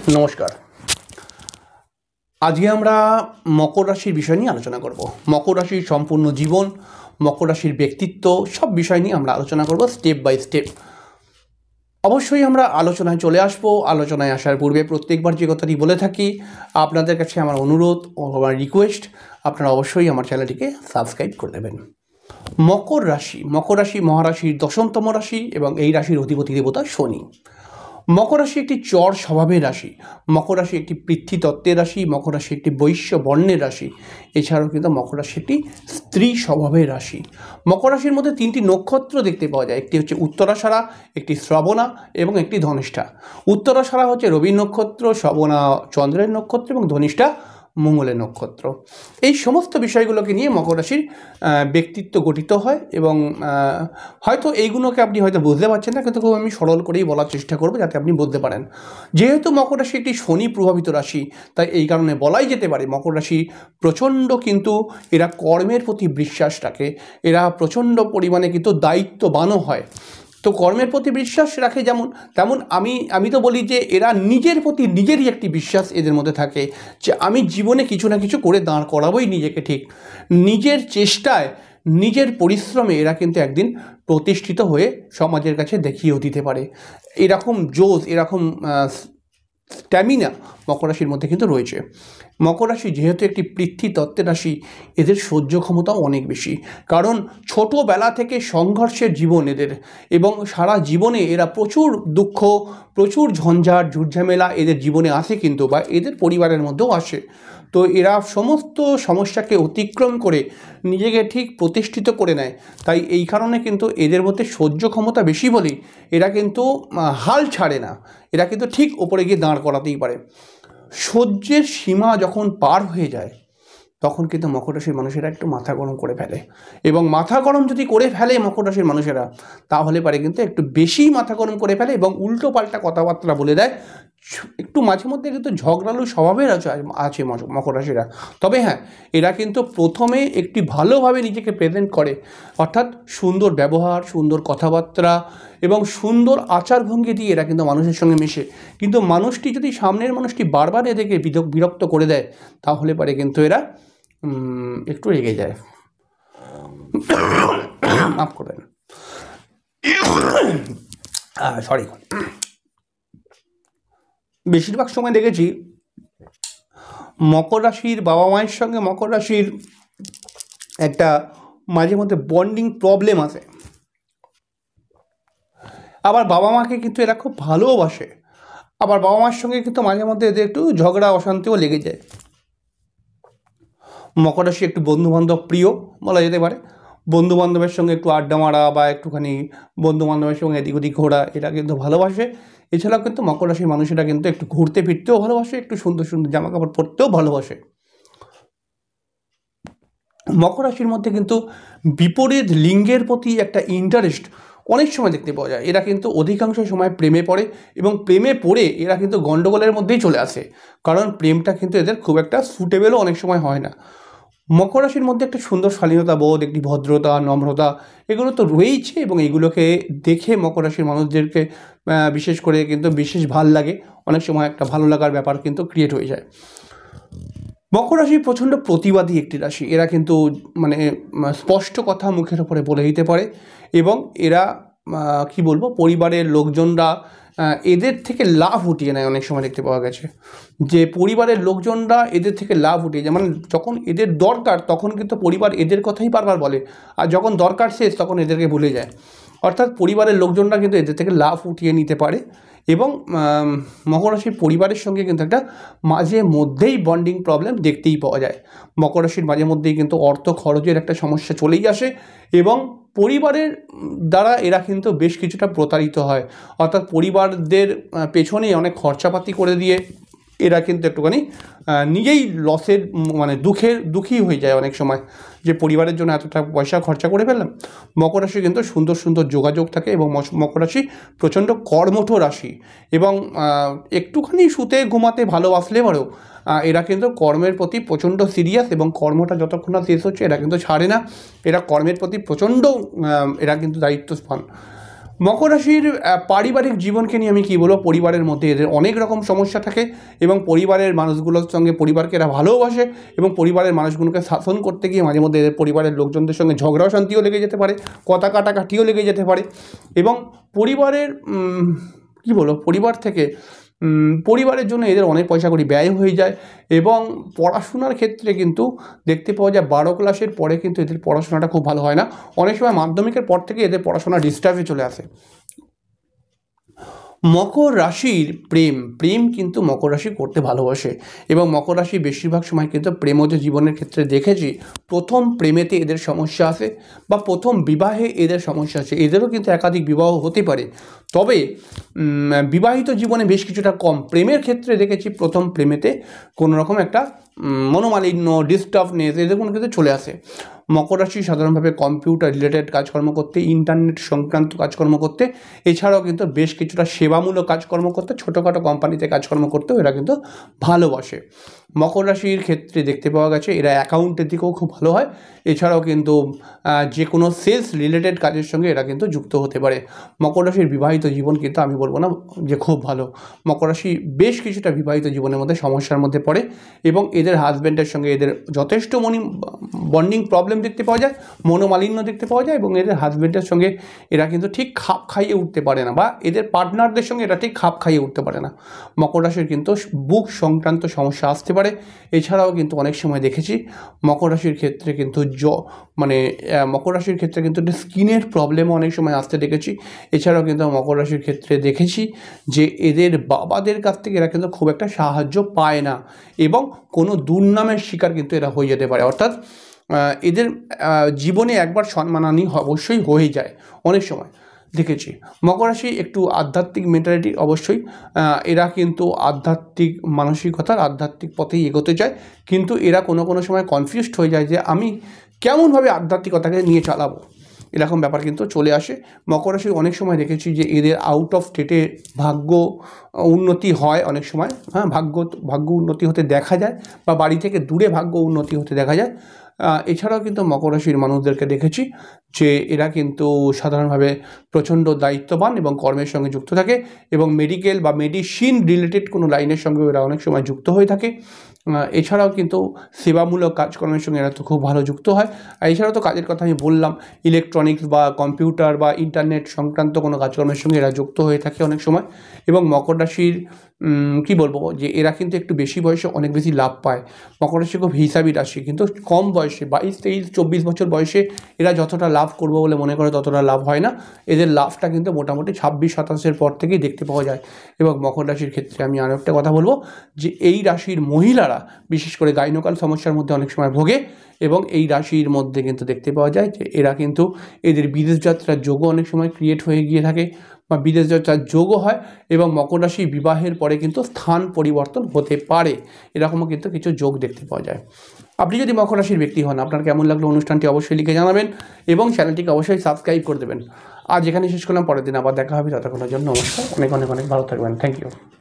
নমস্কার। আজকে আমরা মকর রাশির বিষয় নিয়ে আলোচনা করব। মকর রাশির সম্পূর্ণ জীবন, মকর রাশির ব্যক্তিত্ব, সব বিষয় নিয়ে আমরা আলোচনা করব স্টেপ বাই স্টেপ। অবশ্যই আমরা আলোচনায় চলে আসব। আলোচনায় আসার পূর্বে প্রত্যেকবার যে কথাটি বলে থাকি, আপনাদের কাছে আমার অনুরোধ ও আমার রিকোয়েস্ট, আপনারা অবশ্যই আমার চ্যানেলটিকে সাবস্ক্রাইব করে দেবেন। মকর রাশি মহারাশির 10তম রাশি এবং এই রাশির অধিপতি দেবতা শনি। মকর রাশি একটি চর স্বভাবের রাশি, মকর রাশি একটি পৃথ্বীতত্ত্বের রাশি, মকর রাশি একটি বৈশ্য বর্ণের রাশি। এছাড়াও কিন্তু মকর রাশি একটি স্ত্রী স্বভাবের রাশি। মকর রাশির মধ্যে 3টি নক্ষত্র দেখতে পাওয়া যায়। একটি হচ্ছে উত্তরাষাঢ়া, একটি শ্রবণা এবং একটি ধনিষ্ঠা। উত্তরাষাঢ়া হচ্ছে রবি নক্ষত্র, শ্রবণা চন্দ্রের নক্ষত্র এবং ধনিষ্ঠা মঙ্গলের নক্ষত্র। এই সমস্ত বিষয়গুলোকে নিয়ে মকর রাশির ব্যক্তিত্ব গঠিত হয় এবং হয়তো এইগুলোকে আপনি হয়তো বুঝতে পারছেন না, কিন্তু খুব আমি সরল করেই বলার চেষ্টা করব যাতে আপনি বুঝতে পারেন। যেহেতু মকর রাশি একটি শনি প্রভাবিত রাশি, তাই এই কারণে বলাই যেতে পারে মকর রাশি প্রচণ্ড কিন্তু এরা কর্মের প্রতি বিশ্বাস রাখে, এরা প্রচণ্ড পরিমাণে কিন্তু দায়িত্ববানও হয়। তো কর্মের প্রতি বিশ্বাস রাখে যেমন, তেমন আমি তো বলি যে এরা নিজের প্রতি নিজেরই একটি বিশ্বাস এদের মধ্যে থাকে যে আমি জীবনে কিছু না কিছু করে দাঁড় করাবোই নিজেকে। ঠিক নিজের চেষ্টায়, নিজের পরিশ্রমে এরা কিন্তু একদিন প্রতিষ্ঠিত হয়ে সমাজের কাছে দেখিয়েও দিতে পারে। এরকম জোশ, এরকম স্ট্যামিনা মকর রাশির মধ্যে কিন্তু রয়েছে। মকর রাশি যেহেতু একটি পৃথ্বীতত্ত্বের রাশি, এদের সহ্য ক্ষমতাও অনেক বেশি, কারণ ছোটোবেলা থেকে সংঘর্ষের জীবন এদের, এবং সারা জীবনে এরা প্রচুর দুঃখ, প্রচুর ঝঞ্ঝাট ঝুটঝামেলা এদের জীবনে আসে কিন্তু, বা এদের পরিবারের মধ্যেও আসে। তো এরা সমস্ত সমস্যাকে অতিক্রম করে নিজেকে ঠিক প্রতিষ্ঠিত করে নেয়। তাই এই কারণে কিন্তু এদের মধ্যে সহ্য ক্ষমতা বেশি বলেই এরা কিন্তু হাল ছাড়ে না, এরা কিন্তু ঠিক ওপরে গিয়ে দাঁড় করাতেই পারে। সহ্যের সীমা যখন পার হয়ে যায় তখন কিন্তু মকর রাশির মানুষেরা একটু মাথা গরম করে ফেলে, এবং মাথা গরম যদি করে ফেলে মকর রাশির মানুষেরা, তাহলে পারে কিন্তু একটু বেশি মাথা গরম করে ফেলে এবং উল্টো পাল্টা কথাবার্তা বলে দেয়। একটু মাঝে মধ্যে কিন্তু ঝগড়ালু স্বভাবের আছে মকর রাশিরা। তবে হ্যাঁ, এরা কিন্তু প্রথমে একটি ভালোভাবে নিজেকে প্রেজেন্ট করে, অর্থাৎ সুন্দর ব্যবহার, সুন্দর কথাবার্তা এবং সুন্দর আচারভঙ্গি দিয়ে এরা কিন্তু মানুষের সঙ্গে মেশে। কিন্তু মানুষটি যদি সামনের মানুষটি বারবার এদেরকে বিরক্ত করে দেয়, তাহলে পারে কিন্তু এরা একটু রেগে যায়। মাফ করবেন, সরি। বেশিরভাগ সময় দেখেছি মকর রাশির বাবা মায়ের সঙ্গে মকর রাশির একটা মাঝে মধ্যে বন্ডিং প্রবলেম আছে। আবার বাবা মাকে কিন্তু এরা খুব ভালোবাসে, আবার বাবা মার সঙ্গে কিন্তু মাঝে মধ্যে এদের একটু ঝগড়া অশান্তিও লেগে যায়। মকর রাশি একটু বন্ধুবান্ধব প্রিয় বলা যেতে পারে। বন্ধুবান্ধবের সঙ্গে একটু আড্ডা মারা বা একটুখানি বন্ধুবান্ধবের সঙ্গে এদিক ওদিক ঘোরা, এটা কিন্তু ভালোবাসে। এছাড়াও কিন্তু মকর রাশির মানুষেরা কিন্তু একটু ঘুরতে ফিরতেও ভালোবাসে, একটু সুন্দর সুন্দর জামা কাপড় পরতেও ভালোবাসে। মকর রাশির মধ্যে কিন্তু বিপরীত লিঙ্গের প্রতি একটা ইন্টারেস্ট অনেক সময় দেখতে পাওয়া যায়। এরা কিন্তু অধিকাংশ সময় প্রেমে পড়ে, এবং প্রেমে পড়ে এরা কিন্তু গণ্ডগোলের মধ্যেই চলে আসে, কারণ প্রেমটা কিন্তু এদের খুব একটা সুটেবেলও অনেক সময় হয় না। মকর রাশির মধ্যে একটা সুন্দর শালীনতা বোধ, একটি ভদ্রতা, নম্রতা, এগুলো তো রয়েছে, এবং এগুলোকে দেখে মকর রাশির মানুষদেরকে বিশেষ করে কিন্তু বিশেষ ভাল লাগে। অনেক সময় একটা ভালো লাগার ব্যাপার কিন্তু ক্রিয়েট হয়ে যায়। মকর রাশি প্রচণ্ড প্রতিবাদী একটি রাশি। এরা কিন্তু মানে স্পষ্ট কথা মুখের ওপরে বলে দিতে পারে, এবং এরা কি বলবো, পরিবারের লোকজনরা এদের থেকে লাভ উঠিয়ে নেয়। অনেক সময় দেখতে পাওয়া গেছে যে পরিবারের লোকজনরা এদের থেকে লাভ উঠিয়ে যায়, মানে যখন এদের দরকার তখন কিন্তু পরিবার এদের কথাই বারবার বলে, আর যখন দরকার শেষ তখন এদেরকে ভুলে যায়। অর্থাৎ পরিবারের লোকজনরা কিন্তু এদের থেকে লাভ উঠিয়ে নিতে পারে, এবং মকর রাশির পরিবারের সঙ্গে কিন্তু একটা মাঝে মধ্যেই বন্ডিং প্রবলেম দেখতেই পাওয়া যায়। মকর রাশির মাঝে মধ্যেই কিন্তু অর্থ খরচের একটা সমস্যা চলেই আসে, এবং পরিবারের দ্বারা এরা কিন্তু বেশ কিছুটা প্রতারিত হয়। অর্থাৎ পরিবারদের পেছনে অনেক খরচাপাতি করে দিয়ে এরা কিন্তু একটুখানি নিজেই লসের মানে দুঃখী হয়ে যায় অনেক সময়, যে পরিবারের জন্য এতটা পয়সা খরচা করে ফেললাম। মকর রাশি কিন্তু সুন্দর সুন্দর যোগাযোগ থাকে, এবং মকর রাশি প্রচণ্ড কর্মঠ রাশি, এবং একটুখানি শুতে ঘুমাতে ভালোবাসলে পরেও এরা কিন্তু কর্মের প্রতি প্রচণ্ড সিরিয়াস, এবং কর্মটা যতক্ষণ না শেষ হচ্ছে এরা কিন্তু ছাড়ে না। এরা কর্মের প্রতি প্রচণ্ড এরা কিন্তু দায়িত্বস্থান। মকর রাশির পারিবারিক জীবনকে নিয়ে আমি কী বলবো, পরিবারের মধ্যে এদের অনেক রকম সমস্যা থাকে এবং পরিবারের মানুষগুলোর সঙ্গে পরিবারকে এরা ভালোবাসে এবং পরিবারের মানুষগুলোকে শাসন করতে গিয়ে মাঝে মধ্যে এদের পরিবারের লোকজনদের সঙ্গে ঝগড়া অশান্তিও লেগে যেতে পারে, কথা কাটাকাটিও লেগে যেতে পারে এবং পরিবারের কী বলবো, পরিবার থেকে পরিবারের জন্য এদের অনেক পয়সা কড়ি ব্যয় হয়ে যায় এবং পড়াশোনার ক্ষেত্রে কিন্তু দেখতে পাওয়া যায় 12 ক্লাসের পরে কিন্তু এদের পড়াশোনাটা খুব ভালো হয় না, অনেক সময় মাধ্যমিকের পর থেকে এদের পড়াশোনা ডিস্টার্বে চলে আসে। মকর রাশির প্রেম কিন্তু মকর রাশি করতে ভালোবাসে এবং মকর রাশি বেশিরভাগ সময় কিন্তু প্রেমজ জীবনের ক্ষেত্রে দেখেছি প্রথম প্রেমেতে এদের সমস্যা আসে বা প্রথম বিবাহে এদের সমস্যা আছে, এদেরও কিন্তু একাধিক বিবাহ হতে পারে, তবে বিবাহিত জীবনে বেশ কিছুটা কম। প্রেমের ক্ষেত্রে দেখেছি প্রথম প্রেমেতে কোনো রকম একটা মনোমালিন্য, ডিস্টার্বনেস এদের কোনো কিন্তু চলে আসে। মকর রাশি সাধারণভাবে কম্পিউটার রিলেটেড কাজকর্ম করতে, ইন্টারনেট সংক্রান্ত কাজকর্ম করতে, এছাড়াও কিন্তু বেশ কিছুটা সেবামূলক কাজকর্ম করতে, ছোটোখাটো কোম্পানিতে কাজকর্ম করতেও এরা কিন্তু ভালোবাসে। মকর রাশির ক্ষেত্রে দেখতে পাওয়া গেছে এরা অ্যাকাউন্টের দিকেও খুব ভালো হয়, এছাড়াও কিন্তু যে কোনো সেলস রিলেটেড কাজের সঙ্গে এরা কিন্তু যুক্ত হতে পারে। মকর রাশির বিবাহিত জীবন কিন্তু আমি বলবো না যে খুব ভালো, মকর রাশি বেশ কিছুটা বিবাহিত জীবনের মধ্যে সমস্যার মধ্যে পড়ে এবং এদের হাজব্যান্ডের সঙ্গে এদের যথেষ্ট বন্ডিং প্রবলেম দেখতে পাওয়া যায়, মনোমালিন্য দেখতে পাওয়া যায় এবং এদের হাজব্যান্ডের সঙ্গে এরা কিন্তু ঠিক খাপ খাইয়ে উঠতে পারে না বা এদের পার্টনারদের সঙ্গে এরা ঠিক খাপ খাইয়ে উঠতে পারে না। মকর রাশির কিন্তু বুক সংক্রান্ত সমস্যা আসতে পারে, এছাড়াও কিন্তু অনেক সময় দেখেছি মকর রাশির ক্ষেত্রে কিন্তু মকর রাশির ক্ষেত্রে কিন্তু স্কিনের প্রবলেমও অনেক সময় আসতে দেখেছি, এছাড়াও কিন্তু মকর রাশির ক্ষেত্রে দেখেছি যে এদের বাবাদের কাছ থেকে এরা কিন্তু খুব একটা সাহায্য পায় না এবং কোনো দুর্নামের শিকার কিন্তু এরা হয়ে যেতে পারে, অর্থাৎ এদের জীবনে একবার সম্মানহানি অবশ্যই হয়ে যায় অনেক সময় দেখেছি। মকর রাশি একটু আধ্যাত্মিক মেন্টালিটি অবশ্যই, এরা কিন্তু আধ্যাত্মিক মানসিকতার আধ্যাত্মিক পথেই এগোতে চায়, কিন্তু এরা কোনো সময় কনফিউজড হয়ে যায় যে আমি কেমনভাবে আধ্যাত্মিকতাকে নিয়ে চালাবো, এরকম ব্যাপার কিন্তু চলে আসে। মকর রাশি অনেক সময় দেখেছি যে এদের আউট অফ স্টেটে ভাগ্য উন্নতি হয় অনেক সময়, ভাগ্য উন্নতি হতে দেখা যায় বা বাড়ি থেকে দূরে ভাগ্য উন্নতি হতে দেখা যায়। এছাড়াও কিন্তু মকর রাশির মানুষদেরকে দেখেছি যে এরা কিন্তু সাধারণভাবে প্রচণ্ড দায়িত্ববান এবং কর্মের সঙ্গে যুক্ত থাকে এবং মেডিকেল বা মেডিসিন রিলেটেড কোনো লাইনের সঙ্গে এরা অনেক সময় যুক্ত হয়ে থাকে। এছাড়াও কিন্তু সেবামূলক কাজকর্মের সঙ্গে এরা তো খুব ভালো যুক্ত হয়। আর এছাড়াও তো কাজের কথা আমি বললাম, ইলেকট্রনিক্স বা কম্পিউটার বা ইন্টারনেট সংক্রান্ত কোনো কাজকর্মের সঙ্গে এরা যুক্ত হয়ে থাকে অনেক সময়। এবং মকর রাশির কী বলবো যে এরা কিন্তু একটু বেশি বয়সে অনেক বেশি লাভ পায়। মকর রাশি খুব হিসাবি রাশি, কিন্তু কম বয়সে 22, 23, 24 বছর বয়সে এরা যতটা লাভ করবো বলে মনে করে ততটা লাভ হয় না, এদের লাভটা কিন্তু মোটামুটি 26-27 পর থেকেই দেখতে পাওয়া যায়। এবং মকর রাশির ক্ষেত্রে আমি আরও একটা কথা বলবো যে এই রাশির মহিলারা বিশেষ করে গাইনোকাল সমস্যার মধ্যে অনেক সময় ভোগে এবং এই রাশির মধ্যে কিন্তু দেখতে পাওয়া যায় যে এরা কিন্তু এদের বিদেশ যাত্রার যোগও অনেক সময় ক্রিয়েট হয়ে গিয়ে থাকে বা বিদেশ যাত্রার যোগও হয় এবং মকর রাশি বিবাহের পরে কিন্তু স্থান পরিবর্তন হতে পারে, এরকমও কিন্তু কিছু যোগ দেখতে পাওয়া যায়। আপনি যদি মকর রাশির ব্যক্তি হন, আপনার কেমন লাগলো অনুষ্ঠানটি অবশ্যই লিখে জানাবেন এবং চ্যানেলটিকে অবশ্যই সাবস্ক্রাইব করে দেবেন। আজ এখানে শেষ করলাম, পরের দিন আবার দেখা হবে, ততক্ষণের জন্য নমস্কার, অনেক ভালো থাকবেন, থ্যাংক ইউ।